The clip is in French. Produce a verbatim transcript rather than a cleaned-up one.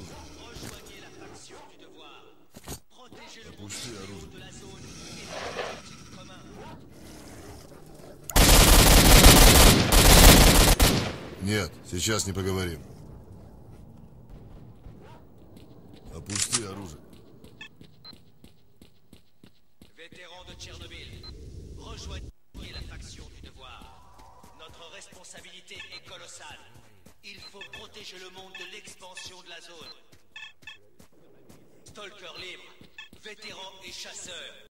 оружие. Rejoignez la faction du devoir. Protégez le monde Опусти оружие. de la zone et l'objectif commun. Нет, сейчас не поговорим. Опусти оружие. Vétérans de Tchernobyl, rejoignez la faction du devoir. Notre responsabilité est colossale. Il faut protéger le monde de l'expansion de la zone. Stalker libre, vétérans et chasseurs.